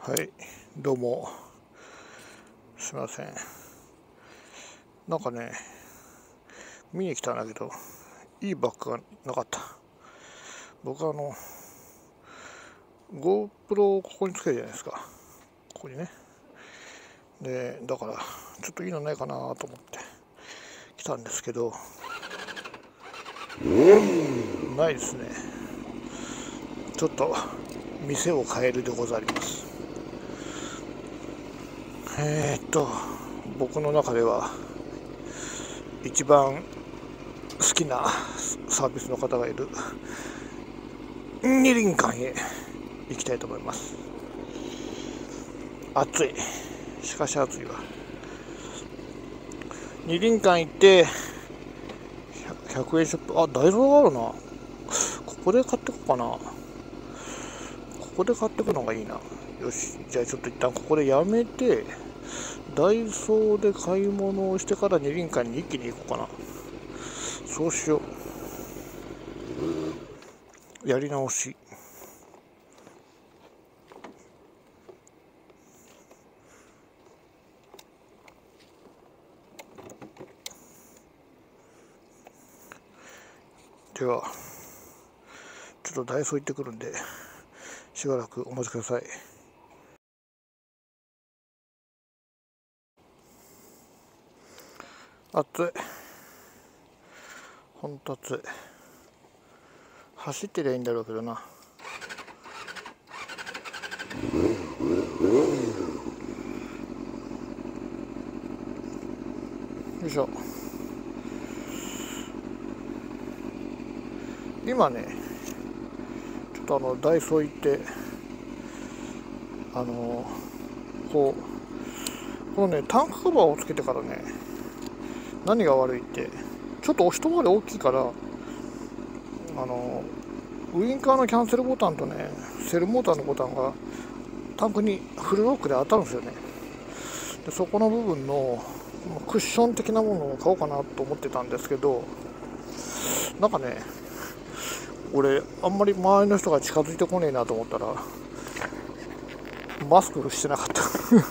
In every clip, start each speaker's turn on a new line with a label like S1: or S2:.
S1: はい、どうも、すいません。なんかね、見に来たんだけど、いいバッグがなかった。僕GoPro をここにつけるじゃないですか。ここにね。で、だから、ちょっといいのないかなと思って来たんですけど、ないですね。ちょっと、店を変えるでございます。僕の中では、一番好きなサービスの方がいる二輪館へ行きたいと思います。暑い。しかし暑いわ。二輪館行って100円ショップ、あ、ダイソーがあるな。ここで買ってこうかな。ここで買ってくのがいいな。よし、じゃあちょっと一旦ここでやめて、ダイソーで買い物をしてから二輪館に一気に行こうかな。そうしよう。やり直し。では、ちょっとダイソー行ってくるんで、しばらくお待ちください。暑い。ほんと暑い。走ってりゃいいんだろうけどな。よいしょ。今ね、ちょっとダイソー行って、このね、タンクカバーをつけてからね、何が悪いって、ちょっと押し回り大きいから、ウインカーのキャンセルボタンとね、セルモーターのボタンがタンクにフルロックで当たるんですよね。でそこの部分のクッション的なものを買おうかなと思ってたんですけど、なんかね、俺あんまり周りの人が近づいてこねえなと思ったらマスクしてなかった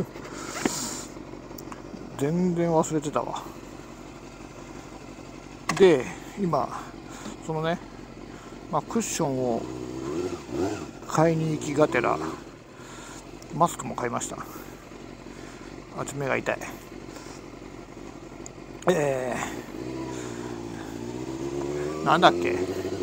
S1: 全然忘れてたわ。で今そのね、クッションを買いに行きがてらマスクも買いました。目が痛い。なんだっけ、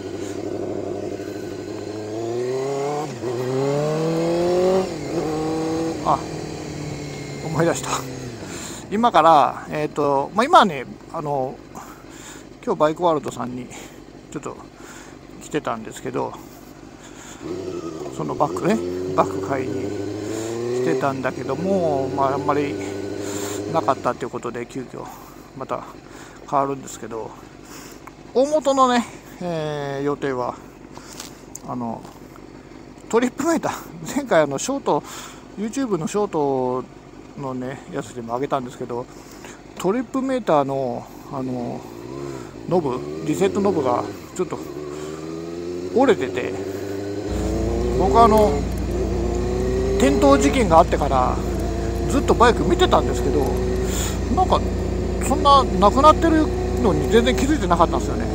S1: あ、思い出した。今から、今はね、今日バイクワールドさんにちょっと来てたんですけど、そのバッグ買いに来てたんだけども、あんまりなかったということで急遽また変わるんですけど、大元のね、予定はトリップメーター、前回ショート YouTube のショートのねやつでも上げたんですけど、トリップメーターのノブ、リセットノブがちょっと折れてて、僕転倒事件があってからずっとバイク見てたんですけど、なんかそんななくなってるのに全然気づいてなかったんですよね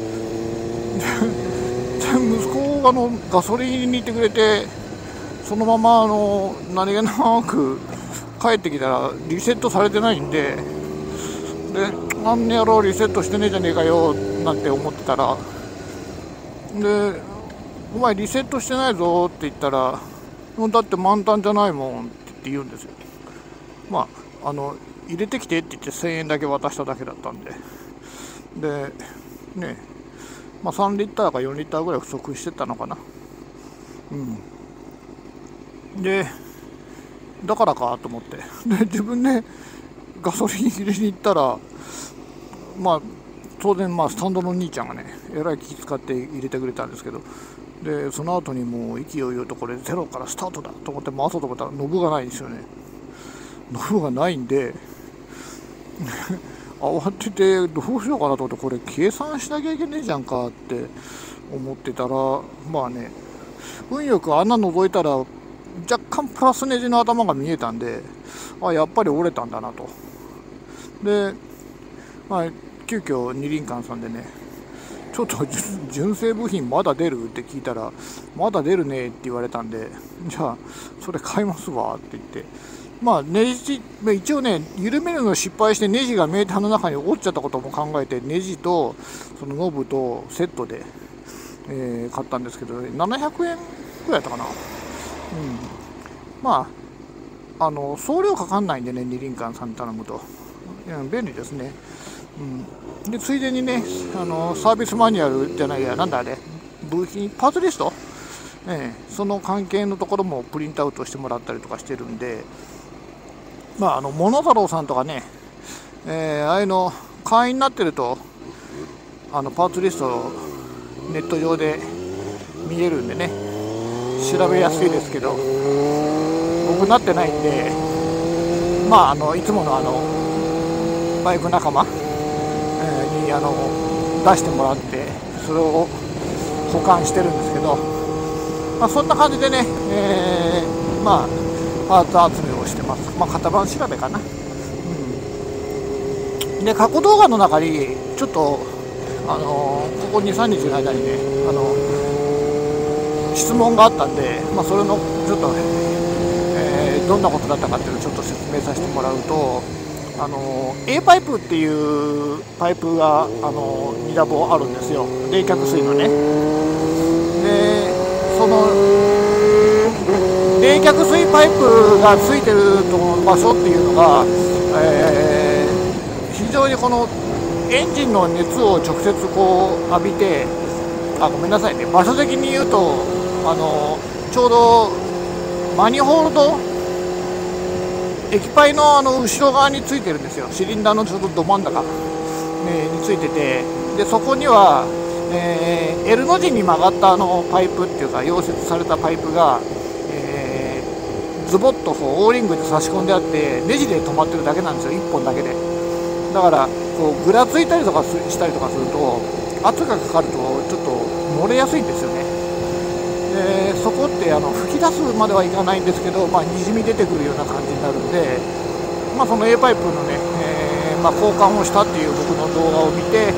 S1: 息子がガソリンに行ってくれて、そのまま何気なく帰ってきたらリセットされてないんで、あんやろうリセットしてねえじゃねえかよなんて思ってたら、でお前リセットしてないぞって言ったら、だって満タンじゃないもんって言うんですよ。入れてきてって言って1000円だけ渡しただけだったんで、でね、3リッターか4リッターぐらい不足してたのかな。でだからかと思って、で自分でガソリン入れに行ったら、当然スタンドの兄ちゃんがねえらい気使って入れてくれたんですけど、でその後にもう勢いよとこれゼロからスタートだと思って回そうと思ったらノブがないんですよね。ノブがないんで慌ててどうしようかなと思って、これ計算しなきゃいけねえじゃんかって思ってたら、運よく穴覗いたら若干プラスネジの頭が見えたんで、やっぱり折れたんだなと。で、急遽二輪館さんでね、ちょっと純正部品まだ出るって聞いたら、まだ出るねって言われたんで、じゃあそれ買いますわって言って、ネジ、一応ね、緩めるの失敗してネジがメーターの中に落ちちゃったことも考えて、ネジとそのノブとセットで、買ったんですけど、700円くらいだったかな。送料かかんないんでね、二輪館さんに頼むと、便利ですね。でついでにね、サービスマニュアルじゃないや、なんだあれ、部品、パーツリスト、その関係のところもプリントアウトしてもらったりとかしてるんで、モノタロウさんとかね、ああいうの会員になってると、パーツリストネット上で見えるんでね、調べやすいですけど、僕なってないんで、いつものバイク仲間、に出してもらって、それを保管してるんですけど、そんな感じでね、パーツ集めをしてます。型番調べかな。で、過去動画の中にちょっとここ2、3日の間にね、質問があったんで、それのちょっと、どんなことだったかっていうのをちょっと説明させてもらうと、A パイプっていうパイプが2ダボあるんですよ、冷却水のね。で、その冷却水パイプがついてる場所っていうのが、非常にこのエンジンの熱を直接こう浴びて、ごめんなさいね、場所的に言うとちょうどマニホールド、液パイの後ろ側についてるんですよ。シリンダーのちょうどど真ん中、についてて、でそこには、L の字に曲がったパイプっていうか、溶接されたパイプが、ズボッとオーリングで差し込んであって、ネジで止まってるだけなんですよ、1本だけで。だからこうぐらついたりとかしたりとかすると、圧がかかるとちょっと漏れやすいんですよね。でそこって吹き出すまではいかないんですけど、にじみ出てくるような感じになるんで、その A パイプのね、交換をしたっていう僕の動画を見て、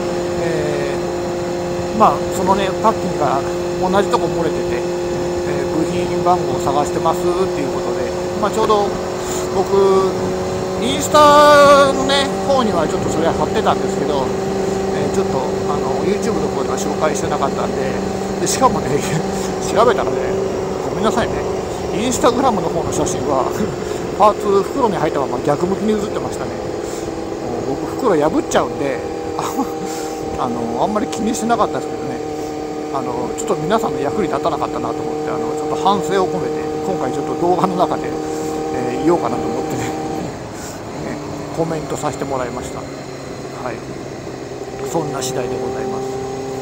S1: そのねパッキンが同じとこ漏れてて、部品番号を探してますっていうことで、ちょうど僕インスタのね方にはちょっとそれは貼ってたんですけど、ちょっとYouTube の方では紹介してなかったんで、しかもね調べたらね、ごめんなさいね、インスタグラムの方の写真はパーツ袋に入ったまま逆向きに写ってましたね。僕袋破っちゃうんであんまり気にしてなかったですけどね、ちょっと皆さんの役に立たなかったなと思って、ちょっと反省を込めて今回ちょっと動画の中で、言おうかなと思ってねコメントさせてもらいました。はい、そんな次第でございます。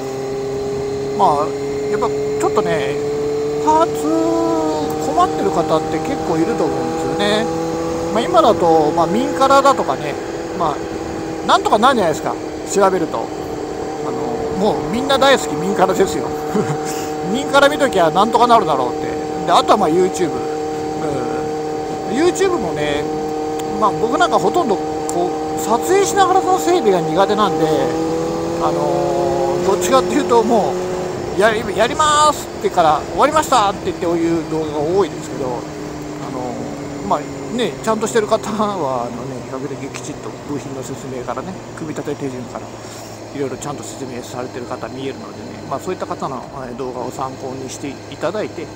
S1: やっぱちょっとね、パーツ困ってる方って結構いると思うんですよね。今だと、ミンカラだとかね、なんとかなるじゃないですか、調べると。もうみんな大好きミンカラですよミンカラ見ときゃなんとかなるだろうって。であとはYouTube、YouTube もね、僕なんかほとんどこう撮影しながらその整備が苦手なんで、どっちかっていうともうやりますってから終わりましたって言っていう動画が多いんですけど、ちゃんとしてる方は比較的きちっと部品の説明からね、組み立て手順からいろいろちゃんと説明されてる方見えるのでね、そういった方の動画を参考にしていただいて、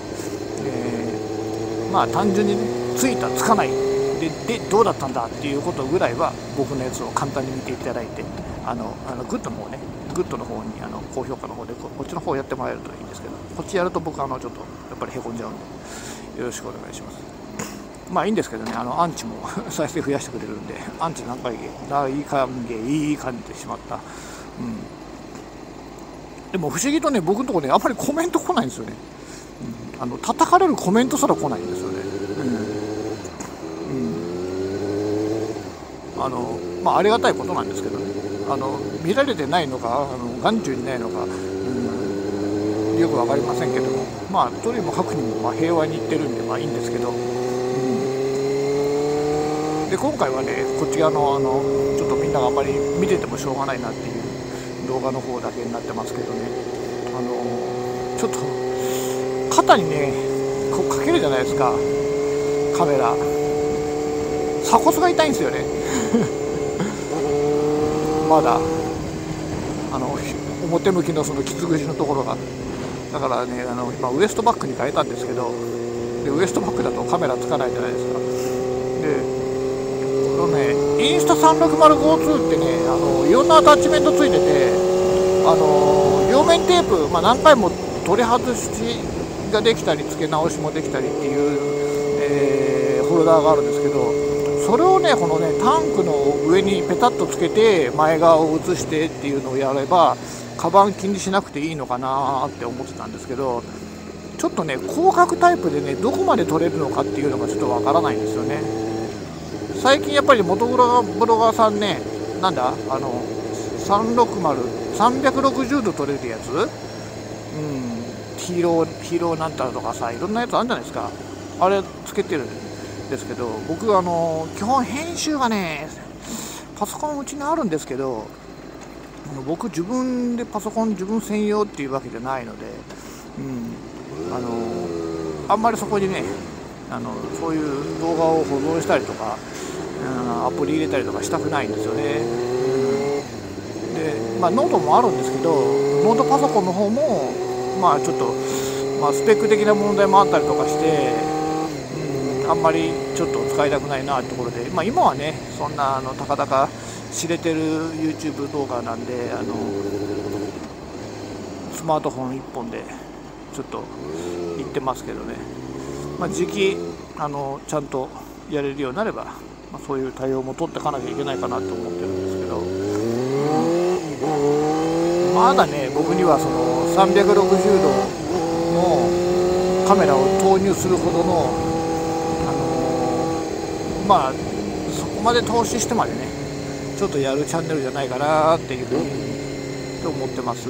S1: 単純にね、ついたつかないでどうだったんだっていうことぐらいは僕のやつを簡単に見ていただいて、グッドの方ね、グッドの方に高評価の方でこっちの方やってもらえるといいんですけど、こっちやると僕ちょっとやっぱりへこんじゃうんでよろしくお願いします。いいんですけどね、アンチも再生増やしてくれるんで、アンチ何回大歓迎、いい感じてしまった。でも不思議とね、僕のところね、あんまりコメント来ないんですよね。叩かれるコメントすら来ないんですよね。ありがたいことなんですけどね、見られてないのか眼中にないのか、よく分かりませんけども、 まあとにもかくにもまあ平和にいってるんでまあいいんですけど、で今回はねこっち側のちょっとみんながあんまり見ててもしょうがないなっていう動画の方だけになってますけどね、ちょっと肩にねこうかけるじゃないですか、カメラ鎖骨が痛いんですよねまだ表向きのその傷口のところが、だからね今ウエストバッグに変えたんですけど、でウエストバッグだとカメラつかないじゃないですか。でこのねインスタ 360GO2 ってねいろんなアタッチメントついてて、両面テープ、まあ、何回も取り外しができたり付け直しもできたりっていう、ホルダーがあるんですけど、それをねこのねタンクの上にペタッとつけて前側を映してっていうのをやればカバン気にしなくていいのかなって思ってたんですけど、ちょっとね広角タイプでねどこまで撮れるのかっていうのがちょっとわからないんですよね。最近やっぱり元ブロガーさんね、なんだ360度撮れるやつ、ヒーローなんたらとかさ、いろんなやつあるんじゃないですか。あれつけてるんですけど、僕基本編集がねパソコンうちにあるんですけど、僕自分でパソコン自分専用っていうわけじゃないので、あんまりそこにねそういう動画を保存したりとか、アプリ入れたりとかしたくないんですよね。で、まあ、ノートもあるんですけど、ノートパソコンの方もまあちょっと、スペック的な問題もあったりとかして、あんまりちょっと使いたくないなってところで、今はねそんなたかだか知れてる YouTube 動画なんで、スマートフォン1本でちょっと行ってますけどね、時期ちゃんとやれるようになれば、そういう対応も取っていかなきゃいけないかなと思ってるんですけど、まだね僕にはその360度のカメラを投入するほどのそこまで投資してまでねちょっとやるチャンネルじゃないかなっていうふうに思ってます。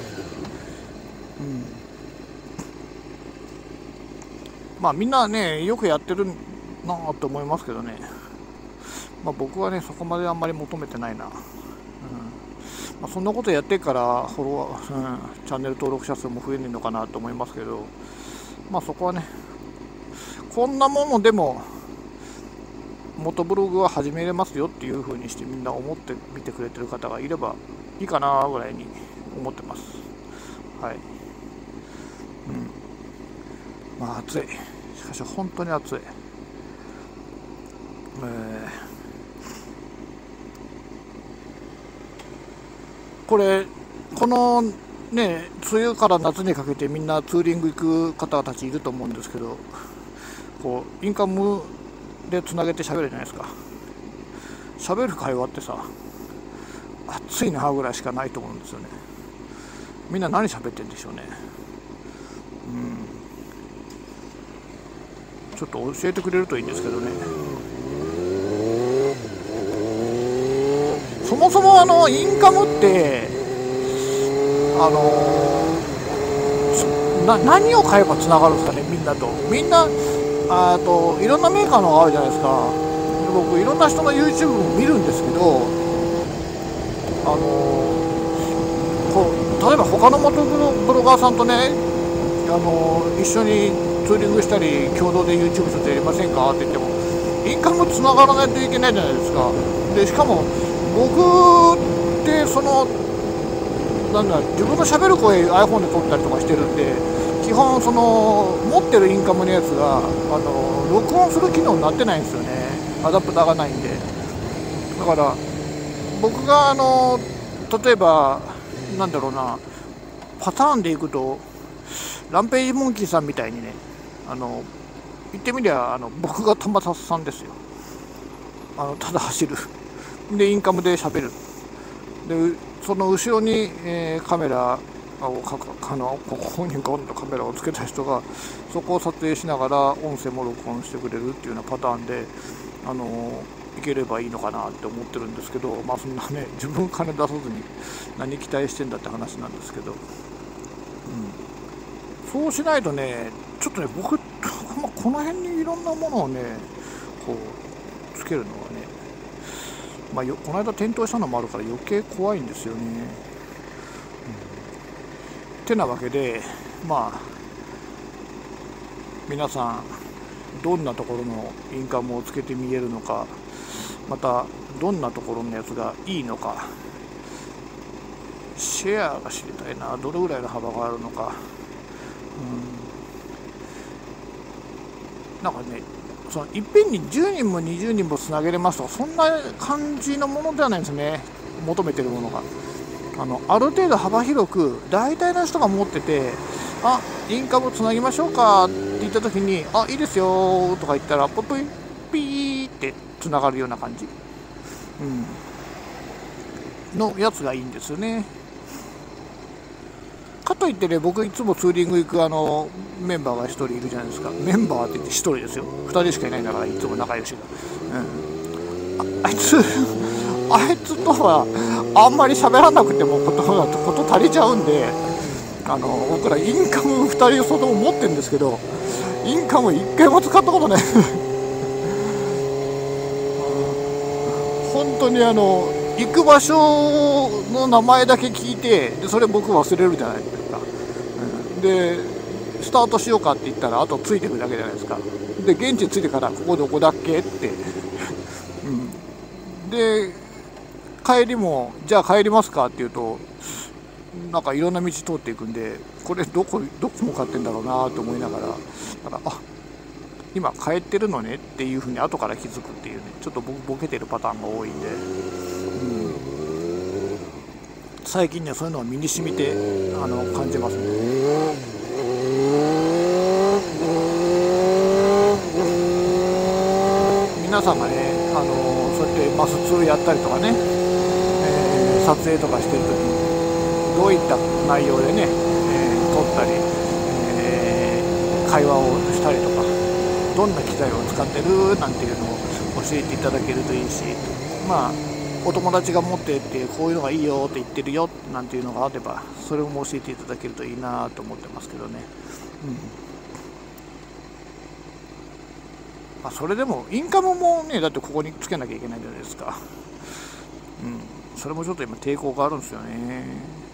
S1: みんなねよくやってるなと思いますけどね、僕はねそこまであんまり求めてないな。そんなことやってからフォロワー、チャンネル登録者数も増えるのかなと思いますけど、そこはねこんなものでも元ブログは始めれますよっていう風にしてみんな思って見てくれてる方がいればいいかなぐらいに思ってます。はい。暑い。しかし本当に暑い。このね梅雨から夏にかけてみんなツーリング行く方たちいると思うんですけど、インカムでつなげて喋るじゃないですか。喋る会話ってさ暑いなぐらいしかないと思うんですよね。みんな何喋ってんでしょうね。ちょっと教えてくれるといいんですけどね。そもそもインカムって何を買えばつながるんですかね、みんなと。みんないろんなメーカーのがあるじゃないですか。僕いろんな人の YouTube も見るんですけど、例えば他の元ブロガーさんとね一緒にツーリングしたり共同で YouTube ちょっとやりませんかって言ってもインカムつながらないといけないじゃないですか。でしかも僕って自分の喋る声 iPhone で撮ったりとかしてるんで、基本持ってるインカムのやつが録音する機能になってないんですよね。アダプターがないんで。だから僕が例えばパターンでいくとランページモンキーさんみたいにね言ってみりゃ僕が玉里さんですよ。ただ走るでインカムで喋るで、その後ろに、カメラをここに今度カメラをつけた人がそこを撮影しながら音声も録音してくれるっていうようなパターンでいければいいのかなって思ってるんですけど、そんなね自分金出さずに何期待してんだって話なんですけど、 そうしないとね、ちょっとね、僕、この辺にいろんなものをね、こう、つけるのはね、この間転倒したのもあるから余計怖いんですよね。てなわけで、皆さん、どんなところのインカムをつけてみえるのか、また、どんなところのやつがいいのか、シェアが知りたいな、どれぐらいの幅があるのか。なんかね、いっぺんに10人も20人もつなげれますとか、そんな感じのものではないんですね、求めてるものが。ある程度幅広く、大体の人が持ってて、インカムつなぎましょうかって言ったときに、いいですよとか言ったら、ポッポイピーってつながるような感じ、のやつがいいんですよね。かといってね、僕いつもツーリング行くメンバーが1人いるじゃないですか。メンバーって言って1人ですよ。2人しかいないんだから、いつも仲良しが。あいつとはあんまり喋らなくてもこと足りちゃうんで、僕らインカム2人そとも持ってるんですけど、インカム1回も使ったことない。本当に行く場所の名前だけ聞いて、でそれ僕忘れるじゃないですか。でスタートしようかって言ったら、あとついてくだけじゃないですか。で現地着いてから、ここどこだっけって、で帰りも、じゃあ帰りますかって言うと、なんかいろんな道通っていくんで、これどこ向かってんだろうなと思いながら、今帰ってるのねっていうふうに後から気づくっていうね、ちょっとボケてるパターンが多いんで、最近ね、そういうのは身に染みて感じますね。皆さんがね、そうやってマス2やったりとかね、撮影とかしてるときにどういった内容でね、撮ったり、会話をしたりとか、どんな機材を使ってるなんていうのを教えていただけるといいし、お友達が持ってってこういうのがいいよって言ってるよなんていうのがあれば、それも教えていただけるといいなと思ってますけどね。それでもインカムもね、だってここにつけなきゃいけないじゃないですか。それもちょっと今抵抗があるんですよね。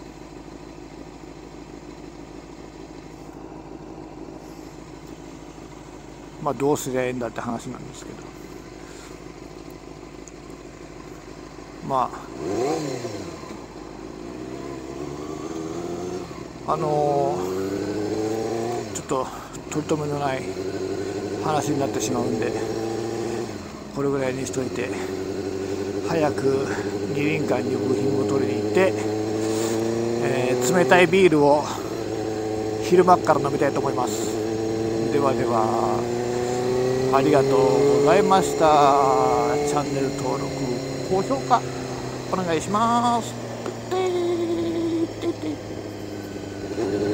S1: どうすりゃええんだって話なんですけど、ちょっと取り留めのない話になってしまうんで、これぐらいにしといて、早く二輪館に部品を取りに行って、冷たいビールを昼間から飲みたいと思います。ではでは、ありがとうございました。チャンネル登録、高評価お願いします。